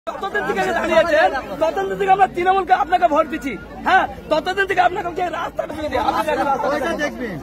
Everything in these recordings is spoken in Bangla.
ততদিন থেকে দাঁড়িয়েছেন, ততদিন থেকে আমরা তৃণমূলকে আপনাকে ভোট দিচ্ছি। হ্যাঁ, ততদিন থেকে আপনাকে রাস্তাটা দিয়ে দিই, আপনি দেখবেন।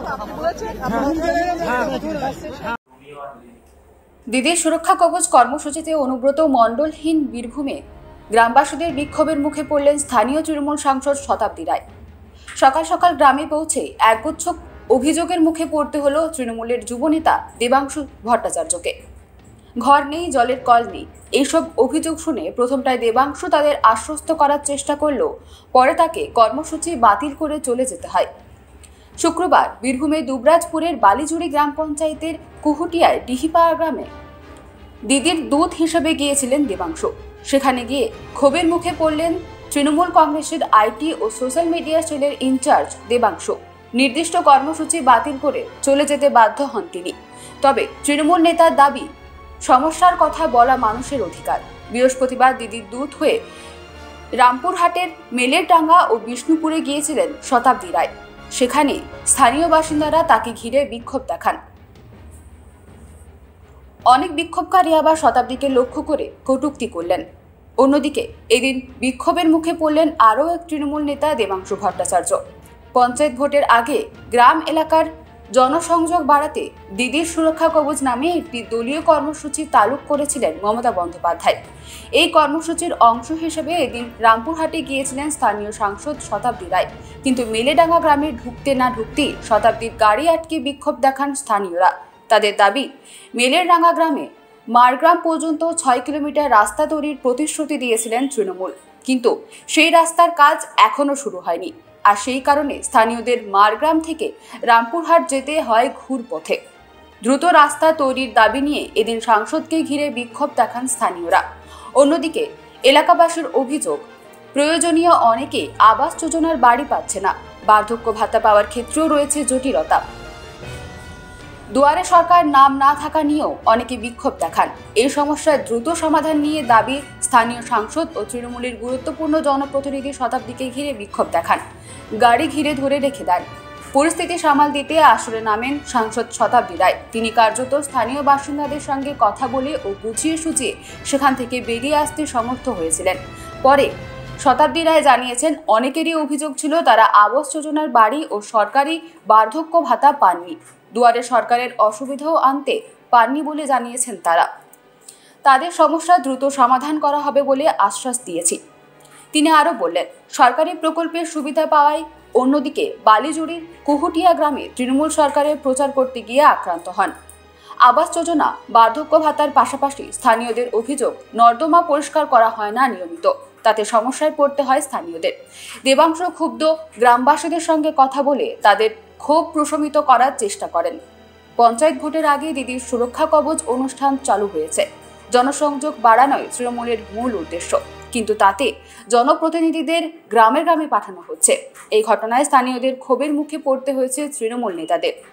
দিদির সুরক্ষা কবচ কর্মসূচিতে অনুব্রত মণ্ডলহীন বীরভূমে গ্রামবাসীদের বিক্ষোভের মুখে পড়লেন স্থানীয় তৃণমূল সাংসদ শতাব্দী রায়। সকাল সকাল গ্রামে পৌঁছে একগুচ্ছ অভিযোগের মুখে পড়তে হলো তৃণমূলের যুবনেতা দেবাংশু ভট্টাচার্যকে। ঘর নেই, জলের কল নেই, এইসব অভিযোগ শুনে প্রথমটায় দেবাংশু তাদের আশ্বস্ত করার চেষ্টা করলেও পরে তাকে কর্মসূচি বাতিল করে চলে যেতে হয়। শুক্রবার বীরভূমে দুবরাজপুরের বালিজুড়ি গ্রাম পঞ্চায়েতের কুহুটিয়ায় ডিহিপাড়া গ্রামে দিদির দূত হিসেবে গিয়েছিলেন দেবাংশু। সেখানে গিয়ে ক্ষোভের মুখে পড়লেন তৃণমূল কংগ্রেসের আইটি ও সোশ্যাল মিডিয়া সেলের ইনচার্জ দেবাংশু। নির্দিষ্ট কর্মসূচি বাতিল করে চলে যেতে বাধ্য হন তিনি। তবে তৃণমূল নেতার দাবি, সমস্যার কথা বলা মানুষের অধিকার। বৃহস্পতিবার দিদির দূত হয়ে রামপুরহাটের মেলেরডাঙ্গা ও বিষ্ণুপুরে গিয়েছিলেন শতাব্দী রায়। সেখানে স্থানীয় বাসিন্দারা তাকে ঘিরে বিক্ষোভ দেখান। অনেক বিক্ষোভকারী আবার শতাব্দীকে লক্ষ্য করে কটূক্তি করলেন। অন্যদিকে এদিন বিক্ষোভের মুখে পড়লেন আরও এক তৃণমূল নেতা দেবাংশু ভট্টাচার্য। পঞ্চায়েত ভোটের আগে গ্রাম এলাকার জনসংযোগ বাড়াতে দিদির সুরক্ষা কবচ নামে একটি দলীয় কর্মসূচি তালুক করেছিলেন মমতা বন্দ্যোপাধ্যায়। এই কর্মসূচির অংশ হিসেবে এদিন রামপুরহাটে গিয়েছিলেন স্থানীয় সাংসদ শতাব্দী রায়। কিন্তু মেলেডাঙ্গা গ্রামে ঢুকতে না ঢুকতেই শতাব্দীর গাড়ি আটকে বিক্ষোভ দেখান স্থানীয়রা। তাদের দাবি, মেলেরডাঙ্গা গ্রামে মারগ্রাম পর্যন্ত 6 কিলোমিটার রাস্তা তৈরির প্রতিশ্রুতি দিয়েছিলেন তৃণমূল, কিন্তু সেই রাস্তার কাজ এখনও শুরু হয়নি। আর সেই কারণে স্থানীয়দের মারগ্রাম থেকে রামপুরহাট যেতে হয় ঘুরপথে। দ্রুত রাস্তা তৈরির দাবি নিয়ে এদিন সাংসদকে ঘিরে বিক্ষোভ দেখান স্থানীয়রা। অন্যদিকে এলাকাবাসীর অভিযোগ, প্রয়োজনীয় অনেকেই আবাস যোজনার বাড়ি পাচ্ছে না। বার্ধক্য ভাতা পাওয়ার ক্ষেত্রেও রয়েছে জটিলতা। দুয়ারে সরকার নাম না থাকা নিয়েও অনেকে বিক্ষোভ দেখান। এই সমস্যার দ্রুত সমাধান নিয়ে দাবি স্থানীয় সাংসদ ও তৃণমূলের গুরুত্বপূর্ণ জনপ্রতিনিধি শতাব্দীকে ঘিরে বিক্ষোভ দেখান। গাড়ি ঘিরে ধরে রেখে দেন। পরিস্থিতি সামাল দিতে আসরে নামেন সাংসদ শতাব্দী রায়। তিনি কার্যত স্থানীয় বাসিন্দাদের সঙ্গে কথা বলে ও বুঝিয়ে সুঝিয়ে সেখান থেকে বেরিয়ে আসতে সমর্থ হয়েছিলেন। পরে শতাব্দী রায় জানিয়েছেন, অনেকেরই অভিযোগ ছিল তারা আবাস যোজনার বাড়ি ও সরকারি বার্ধক্য ভাতা পাননি। দুয়ারে সরকারের অসুবিধাও আনতে পাননি বলে জানিয়েছেন তারা। তাদের সমস্যা দ্রুত সমাধান করা হবে বলে আশ্বাস দিয়েছি। তিনি আরও বললেন, সরকারি প্রকল্পের সুবিধা পাওয়ায় অন্যদিকে বালিজুড়ির কুহুটিয়া গ্রামে তৃণমূল সরকারের প্রচার করতে গিয়ে আক্রান্ত হন। আবাস যোজনা, বার্ধক্য ভাতার পাশাপাশি স্থানীয়দের অভিযোগ, নর্দমা পরিষ্কার করা হয় না নিয়মিত, তাতে সমস্যায় পড়তে হয় স্থানীয়দের। দেবাংশু ক্ষুব্ধ গ্রামবাসীদের সঙ্গে কথা বলে তাদের ক্ষোভ প্রশমিত করার চেষ্টা করেন। পঞ্চায়েত ভোটের আগে দিদির সুরক্ষা কবচ অনুষ্ঠান চালু হয়েছে। জনসংযোগ বাড়ানোই তৃণমূলের মূল উদ্দেশ্য, কিন্তু তাতে জনপ্রতিনিধিদের গ্রামে গ্রামে পাঠানো হচ্ছে। এই ঘটনায় স্থানীয়দের ক্ষোভের মুখে পড়তে হয়েছে তৃণমূল নেতাদের।